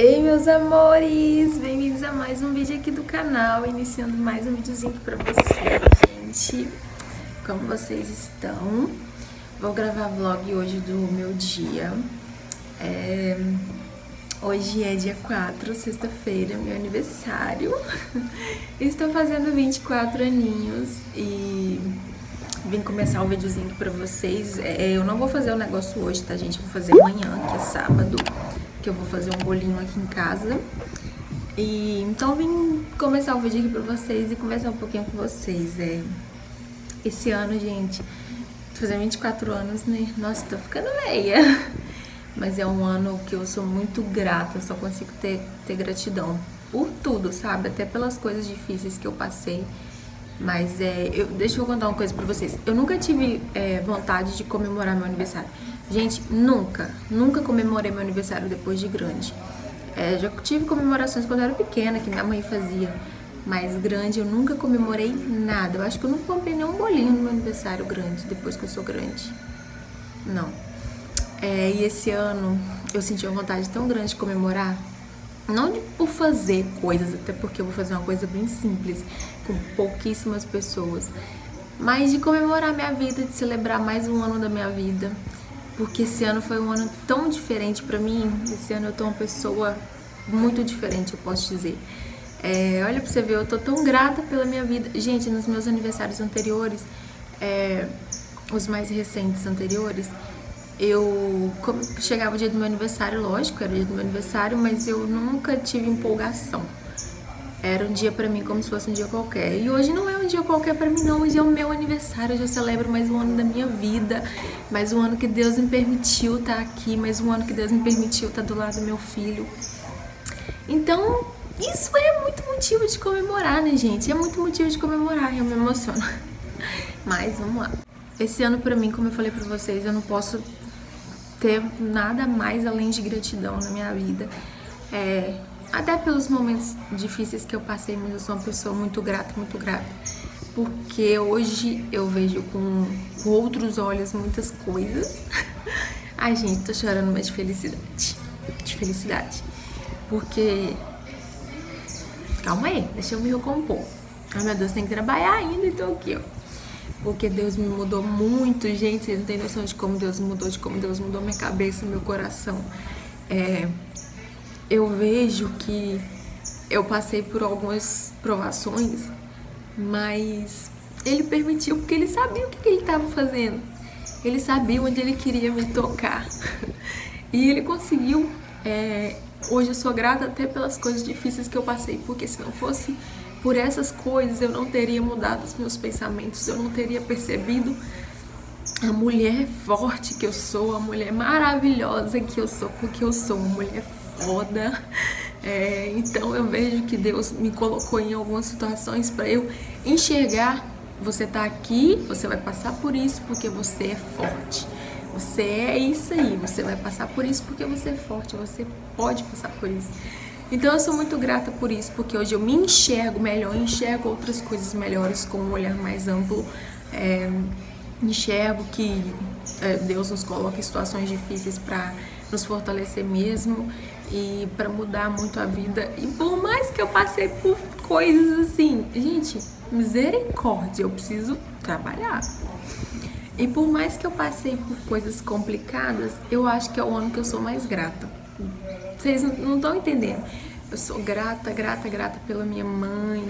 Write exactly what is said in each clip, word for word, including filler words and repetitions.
Ei, meus amores, bem-vindos a mais um vídeo aqui do canal, iniciando mais um videozinho aqui pra vocês, gente. Como vocês estão? Vou gravar vlog hoje do meu dia. É... Hoje é dia quatro, sexta-feira, meu aniversário. Estou fazendo vinte e quatro aninhos e vim começar o videozinho aqui pra vocês. É, eu não vou fazer o negócio hoje, tá, gente? Eu vou fazer amanhã, que é sábado, que eu vou fazer um bolinho aqui em casa. E então vim começar o vídeo aqui pra vocês e conversar um pouquinho com vocês. É, esse ano, gente, tô fazendo vinte e quatro anos, né? Nossa, tô ficando velha. Mas é um ano que eu sou muito grata, eu só consigo ter, ter gratidão por tudo, sabe? Até pelas coisas difíceis que eu passei. Mas é, eu, deixa eu contar uma coisa pra vocês. Eu nunca tive é, vontade de comemorar meu aniversário. Gente, nunca, nunca comemorei meu aniversário depois de grande. É, já tive comemorações quando eu era pequena, que minha mãe fazia. Mas grande, eu nunca comemorei nada. Eu acho que eu nunca comprei nenhum bolinho no meu aniversário grande, depois que eu sou grande. Não. É, e esse ano eu senti uma vontade tão grande de comemorar. Não de, por fazer coisas, até porque eu vou fazer uma coisa bem simples, com pouquíssimas pessoas. Mas de comemorar minha vida, de celebrar mais um ano da minha vida. Porque esse ano foi um ano tão diferente pra mim. Esse ano eu tô uma pessoa muito diferente, eu posso dizer. É, olha pra você ver, eu tô tão grata pela minha vida. Gente, nos meus aniversários anteriores, é, os mais recentes anteriores, eu chegava o dia do meu aniversário, lógico, era o dia do meu aniversário, mas eu nunca tive empolgação. Era um dia pra mim como se fosse um dia qualquer. E hoje não é um dia qualquer pra mim, não. Hoje é o meu aniversário, hoje eu celebro mais um ano da minha vida. Mais um ano que Deus me permitiu estar aqui. Mais um ano que Deus me permitiu estar do lado do meu filho. Então, isso é muito motivo de comemorar, né, gente? É muito motivo de comemorar, eu me emociono. Mas, vamos lá. Esse ano pra mim, como eu falei pra vocês, eu não posso ter nada mais além de gratidão na minha vida. É... Até pelos momentos difíceis que eu passei, mas eu sou uma pessoa muito grata, muito grata. Porque hoje eu vejo com, com outros olhos muitas coisas. Ai, gente, tô chorando, mas de felicidade. De felicidade. Porque... Calma aí, deixa eu me recompor. Ai, meu Deus, tem que trabalhar ainda, então aqui, ó. Porque Deus me mudou muito, gente. Vocês não têm noção de como Deus me mudou, de como Deus mudou minha cabeça, meu coração. É... Eu vejo que eu passei por algumas provações, mas ele permitiu porque ele sabia o que ele estava fazendo. Ele sabia onde ele queria me tocar. E ele conseguiu. É, hoje eu sou grata até pelas coisas difíceis que eu passei, porque se não fosse por essas coisas eu não teria mudado os meus pensamentos, eu não teria percebido a mulher forte que eu sou, a mulher maravilhosa que eu sou, porque eu sou uma mulher foda. É, então eu vejo que Deus me colocou em algumas situações para eu enxergar: você tá aqui, você vai passar por isso porque você é forte. Você é isso aí, você vai passar por isso porque você é forte, você pode passar por isso. Então eu sou muito grata por isso, porque hoje eu me enxergo melhor, enxergo outras coisas melhores com um olhar mais amplo. É, enxergo que é, Deus nos coloca em situações difíceis para nos fortalecer mesmo e para mudar muito a vida. E por mais que eu passei por coisas assim, gente, misericórdia, eu preciso trabalhar. E por mais que eu passei por coisas complicadas, eu acho que é o ano que eu sou mais grata. Vocês não estão entendendo. Eu sou grata, grata, grata pela minha mãe.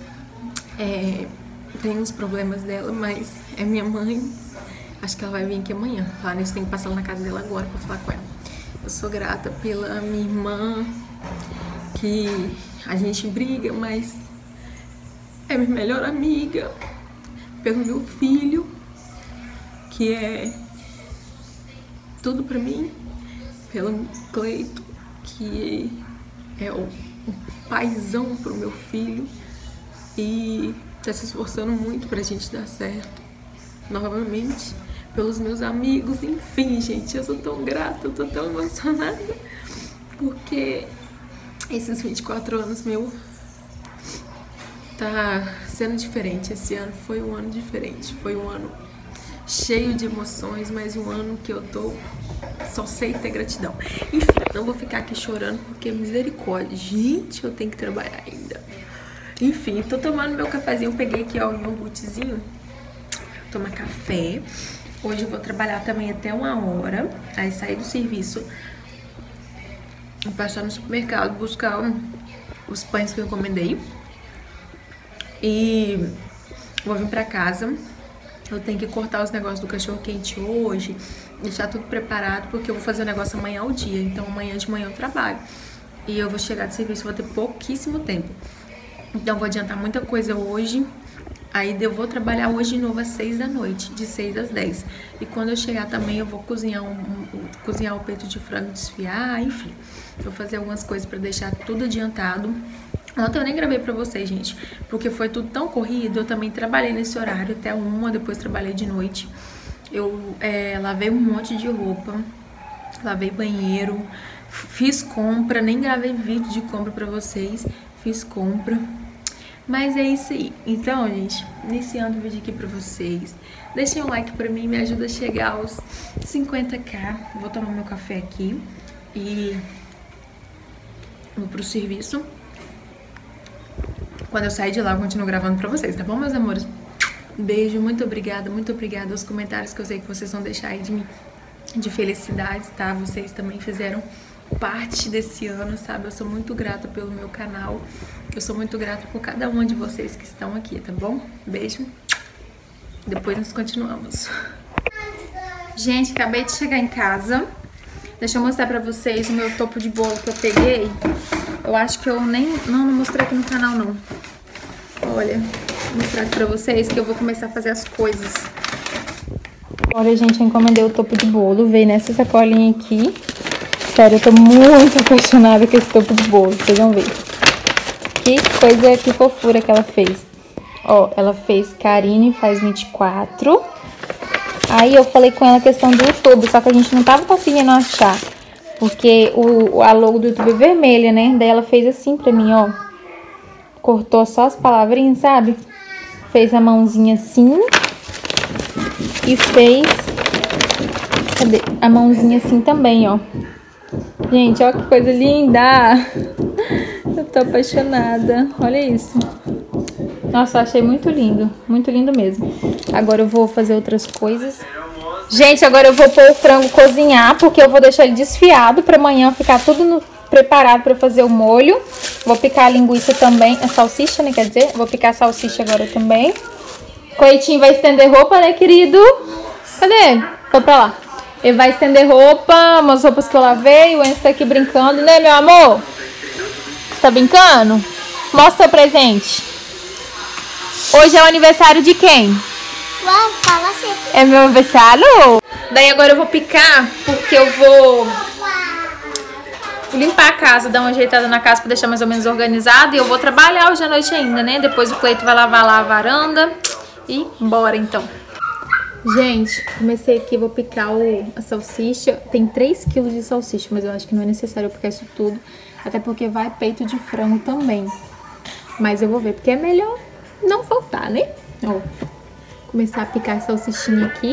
É, tem uns problemas dela, mas é minha mãe. Acho que ela vai vir aqui amanhã. Falar nisso, tem que passar lá na casa dela agora pra falar com ela. Eu sou grata pela minha irmã, que a gente briga, mas é minha melhor amiga. Pelo meu filho, que é tudo pra mim. Pelo Cleito, que é o paizão pro meu filho e tá se esforçando muito pra gente dar certo novamente. Pelos meus amigos, enfim, gente, eu sou tão grata, eu tô tão emocionada, porque esses vinte e quatro anos meu tá sendo diferente. Esse ano foi um ano diferente, foi um ano cheio de emoções, mas um ano que eu tô Só sei ter gratidão. Enfim, não vou ficar aqui chorando porque misericórdia. Gente, eu tenho que trabalhar ainda. Enfim, tô tomando meu cafezinho. Peguei aqui, ó, um iogurtezinho. Tomar café. Hoje eu vou trabalhar também até uma hora. Aí sair do serviço, vou passar no supermercado, buscar um, os pães que eu encomendei. E vou vir pra casa. Eu tenho que cortar os negócios do cachorro-quente hoje, deixar tudo preparado, porque eu vou fazer o negócio amanhã ao dia. Então amanhã de manhã eu trabalho. E eu vou chegar de serviço, vou ter pouquíssimo tempo. Então vou adiantar muita coisa hoje. Aí eu vou trabalhar hoje de novo às seis da noite, de seis às dez. E quando eu chegar também eu vou cozinhar, um, um, cozinhar o peito de frango, desfiar, enfim. Vou fazer algumas coisas pra deixar tudo adiantado. Ontem eu nem gravei pra vocês, gente, porque foi tudo tão corrido. Eu também trabalhei nesse horário até uma, depois trabalhei de noite. Eu é, lavei um monte de roupa, lavei banheiro, fiz compra, nem gravei vídeo de compra pra vocês, fiz compra. Mas é isso aí. Então, gente, iniciando o vídeo aqui pra vocês, deixem um like pra mim, me ajuda a chegar aos cinquenta k. Vou tomar meu café aqui e vou pro serviço. Quando eu sair de lá, eu continuo gravando pra vocês, tá bom, meus amores? Beijo, muito obrigada, muito obrigada aos comentários que eu sei que vocês vão deixar aí de mim, de felicidades, tá? Vocês também fizeram parte desse ano, sabe? Eu sou muito grata pelo meu canal, eu sou muito grata por cada uma de vocês que estão aqui, tá bom? Beijo, depois nós continuamos. Gente, acabei de chegar em casa. Deixa eu mostrar pra vocês o meu topo de bolo que eu peguei. Eu acho que eu nem... Não, não mostrei aqui no canal, não. Olha, vou mostrar aqui pra vocês que eu vou começar a fazer as coisas. Olha, gente, eu encomendei o topo de bolo. Veio nessa sacolinha aqui. Sério, eu tô muito apaixonada com esse topo de bolo. Vocês vão ver. Que coisa, que fofura que ela fez. Ó, ela fez Karine faz vinte e quatro. Aí eu falei com ela a questão do YouTube, só que a gente não tava conseguindo achar. Porque o, a logo do YouTube é vermelha, né? Daí ela fez assim pra mim, ó. Cortou só as palavrinhas, sabe? Fez a mãozinha assim. E fez... Cadê? A mãozinha assim também, ó. Gente, ó que coisa linda! Eu tô apaixonada. Olha isso. Nossa, eu achei muito lindo. Muito lindo mesmo. Agora eu vou fazer outras coisas. Gente, agora eu vou pôr o frango cozinhar, porque eu vou deixar ele desfiado pra amanhã ficar tudo no, preparado pra fazer o molho. Vou picar a linguiça também, a salsicha, né, quer dizer? Vou picar a salsicha agora também. Coitinho vai estender roupa, né, querido? Cadê ele? Foi pra lá. Ele vai estender roupa, umas roupas que eu lavei. O Enzo tá aqui brincando, né, meu amor? Você tá brincando? Mostra o presente. Hoje é o aniversário de quem? Uau, fala assim. É meu aniversário? Daí agora eu vou picar, porque eu vou limpar a casa, dar uma ajeitada na casa pra deixar mais ou menos organizado. E eu vou trabalhar hoje à noite ainda, né? Depois o Cleito vai lavar lá a varanda. E bora então. Gente, comecei aqui, vou picar o, a salsicha. Tem três quilos de salsicha, mas eu acho que não é necessário eu picar isso tudo. Até porque vai peito de frango também. Mas eu vou ver, porque é melhor não faltar, né? Ó. Começar a picar a salsichinha aqui.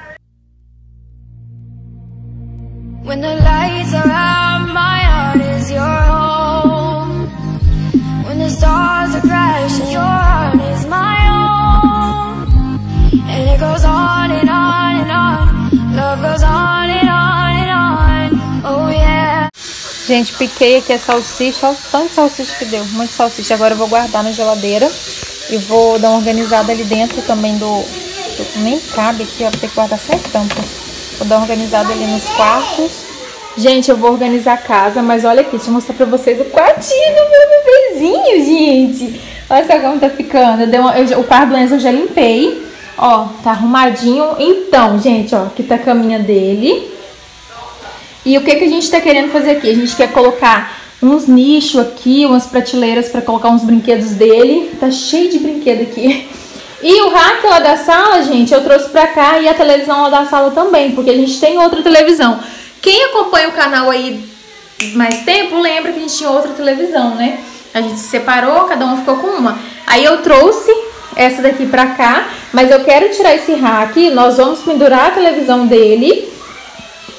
When the lights are out, my heart is your home. When the stars are crashing, your heart is my own. And it goes on and on and on. Love goes on and on and on. Oh yeah. Gente, piquei aqui a salsicha. Olha o tanto de salsicha que deu. Muita salsicha. Agora eu vou guardar na geladeira. E vou dar uma organizada ali dentro também do... Nem cabe aqui, ó, pra ter que guardar sem tampa. Vou dar uma organizada ali nos quartos. Gente, eu vou organizar a casa, mas olha aqui, deixa eu mostrar pra vocês o quartinho do meu bebezinho, gente. Olha só como tá ficando. Eu dei uma, eu, o quarto do Enzo eu já limpei. Ó, tá arrumadinho. Então, gente, ó, aqui tá a caminha dele. E o que que a gente tá querendo fazer aqui? A gente quer colocar uns nichos aqui, umas prateleiras pra colocar uns brinquedos dele. Tá cheio de brinquedo aqui. E o rack lá da sala, gente, eu trouxe pra cá, e a televisão lá da sala também, porque a gente tem outra televisão. Quem acompanha o canal aí mais tempo, lembra que a gente tinha outra televisão, né? A gente se separou, cada um ficou com uma. Aí eu trouxe essa daqui pra cá, mas eu quero tirar esse rack, nós vamos pendurar a televisão dele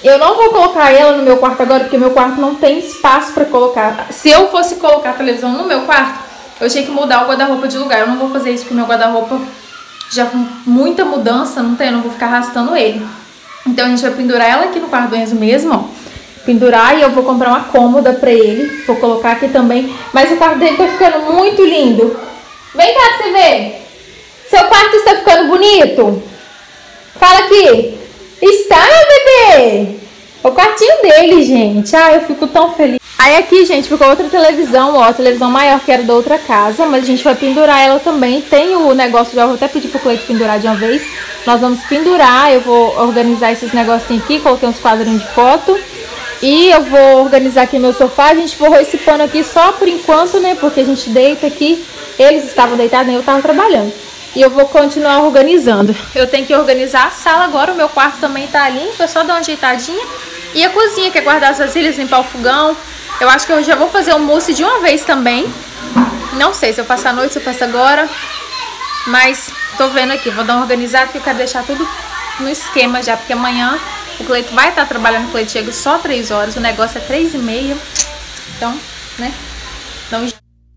Eu não vou colocar ela no meu quarto agora, porque meu quarto não tem espaço pra colocar. Se eu fosse colocar a televisão no meu quarto, eu tinha que mudar o guarda-roupa de lugar. Eu não vou fazer isso, porque o meu guarda-roupa já com muita mudança, não tem, eu não vou ficar arrastando ele. Então a gente vai pendurar ela aqui no quarto do Enzo mesmo, ó. Pendurar, e eu vou comprar uma cômoda pra ele. Vou colocar aqui também. Mas o quarto dele tá ficando muito lindo. Vem cá pra você ver. Seu quarto está ficando bonito? Fala aqui. Está, meu bebê? O quartinho dele, gente. Ah, eu fico tão feliz. Aí aqui, gente, ficou outra televisão, ó. A televisão maior que era da outra casa. Mas a gente vai pendurar ela também. Tem o negócio, já vou até pedir pro Cleito pendurar de uma vez. Nós vamos pendurar. Eu vou organizar esses negocinhos aqui. Coloquei uns quadrinhos de foto. E eu vou organizar aqui meu sofá. A gente forrou esse pano aqui só por enquanto, né? Porque a gente deita aqui. Eles estavam deitados, nem eu estava trabalhando. E eu vou continuar organizando. Eu tenho que organizar a sala agora. O meu quarto também tá limpo. É só dar uma ajeitadinha. E a cozinha, que é guardar as vasilhas, limpar o fogão. Eu acho que eu já vou fazer o mousse de uma vez também. Não sei se eu faço à noite, se eu faço agora. Mas tô vendo aqui. Vou dar uma organizada, porque eu quero deixar tudo no esquema já. Porque amanhã o Cleito vai estar trabalhando. O Cleito chega só três horas. O negócio é três e meia. Então, né? Então...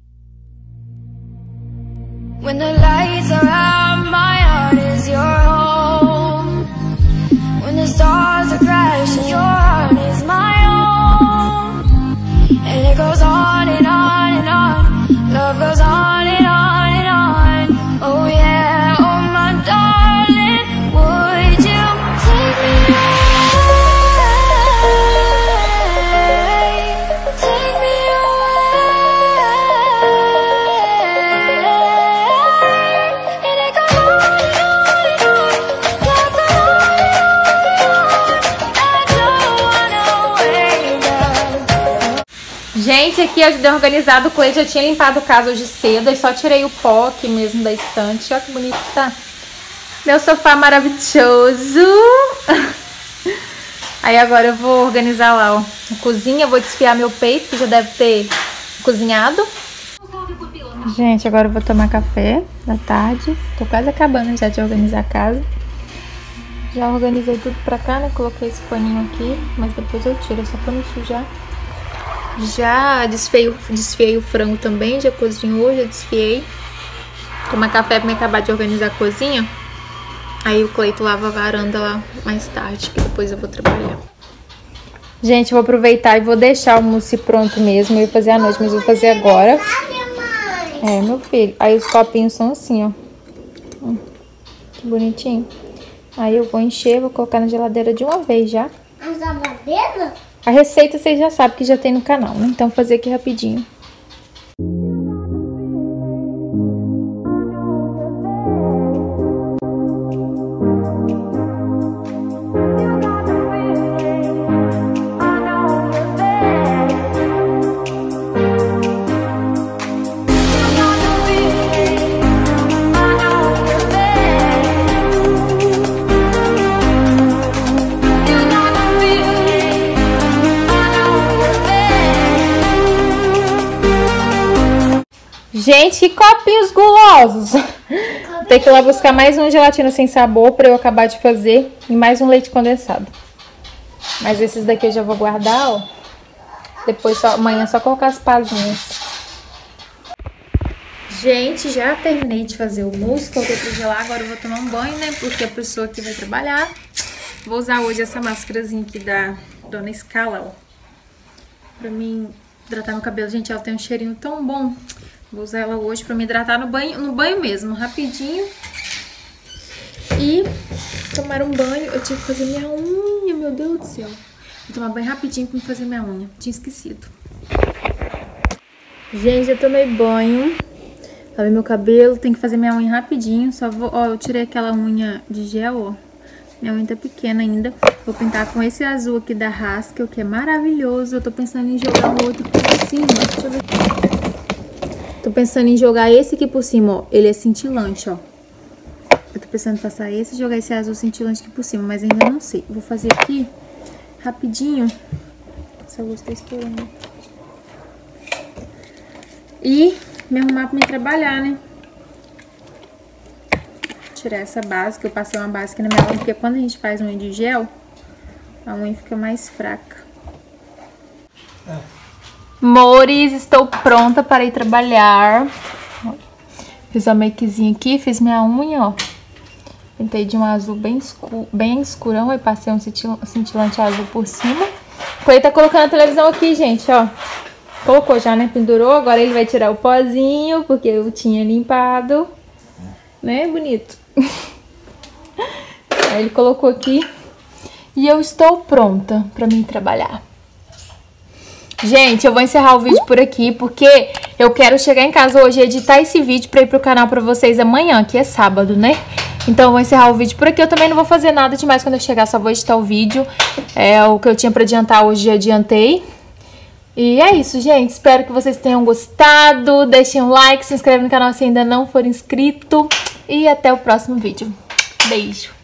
When the lights are out, my heart is your home. When the stars are crashing, your heart is my own. And it goes on and on and on. Love goes on and on and on. Oh yeah, oh my darling, would you take me away? Take me Gente, aqui eu já dei organizado, o Cleito já tinha limpado o caso hoje cedo, eu só tirei o pó aqui mesmo da estante. Olha que bonito que tá. Meu sofá maravilhoso. Aí agora eu vou organizar lá, ó, a cozinha, vou desfiar meu peito, que já deve ter cozinhado. Gente, agora eu vou tomar café da tarde. Tô quase acabando já de organizar a casa. Já organizei tudo pra cá, né? Coloquei esse paninho aqui, mas depois eu tiro, só pra não sujar. Já desfiei, desfiei o frango também, já cozinhou, já desfiei. Tomar café pra me acabar de organizar a cozinha. Aí o Cleito lava a varanda lá mais tarde, que depois eu vou trabalhar. Gente, eu vou aproveitar e vou deixar o mousse pronto mesmo. Eu ia fazer à noite, mas eu vou fazer agora. É, meu filho. Aí os copinhos são assim, ó. Hum, que bonitinho. Aí eu vou encher, vou colocar na geladeira de uma vez já. A geladeira? A receita vocês já sabem que já tem no canal, né? Então vou fazer aqui rapidinho. Gente, que copinhos gulosos! Tem que ir lá buscar mais uma gelatina sem sabor pra eu acabar de fazer. E mais um leite condensado. Mas esses daqui eu já vou guardar, ó. Depois, só, amanhã, é só colocar as pazinhas. Gente, já terminei de fazer o mousse. Coloquei pra gelar. Agora eu vou tomar um banho, né? Porque a pessoa aqui vai trabalhar. Vou usar hoje essa máscarazinha aqui da Dona Scala, ó. Pra mim hidratar meu cabelo. Gente, ela tem um cheirinho tão bom. Vou usar ela hoje pra me hidratar no banho, no banho mesmo, rapidinho. E tomar um banho. Eu tive que fazer minha unha, meu Deus do céu. Vou tomar banho rapidinho pra me fazer minha unha. Tinha esquecido. Gente, eu tomei banho. Lavei meu cabelo, tem que fazer minha unha rapidinho. Só vou, ó, eu tirei aquela unha de gel, ó. Minha unha tá pequena ainda. Vou pintar com esse azul aqui da Haskell, que é maravilhoso. Eu tô pensando em jogar o outro por cima. Deixa eu ver aqui. Tô pensando em jogar esse aqui por cima, ó. Ele é cintilante, ó. Eu tô pensando em passar esse e jogar esse azul cintilante aqui por cima, mas ainda não sei. Vou fazer aqui, rapidinho. Essa luz tá estourando. E me arrumar pra me trabalhar, né? Tirar essa base, que eu passei uma base aqui na minha unha, porque quando a gente faz unha de gel, A unha fica mais fraca. Mores, estou pronta para ir trabalhar. Fiz uma makezinha aqui, fiz minha unha, ó. Pintei de um azul bem, escuro, bem escurão e passei um cintilante azul por cima. Ele tá colocando a televisão aqui, gente, ó. Colocou já, né? Pendurou. Agora ele vai tirar o pozinho, porque eu tinha limpado. Né? Bonito. Aí ele colocou aqui. E eu estou pronta pra mim trabalhar. Gente, eu vou encerrar o vídeo por aqui, porque eu quero chegar em casa hoje e editar esse vídeo pra ir pro canal pra vocês amanhã, que é sábado, né? Então eu vou encerrar o vídeo por aqui. Eu também não vou fazer nada demais quando eu chegar, só vou editar o vídeo. É o que eu tinha pra adiantar hoje, já adiantei. E é isso, gente. Espero que vocês tenham gostado. Deixem um like, se inscreve no canal se ainda não for inscrito. E até o próximo vídeo. Beijo!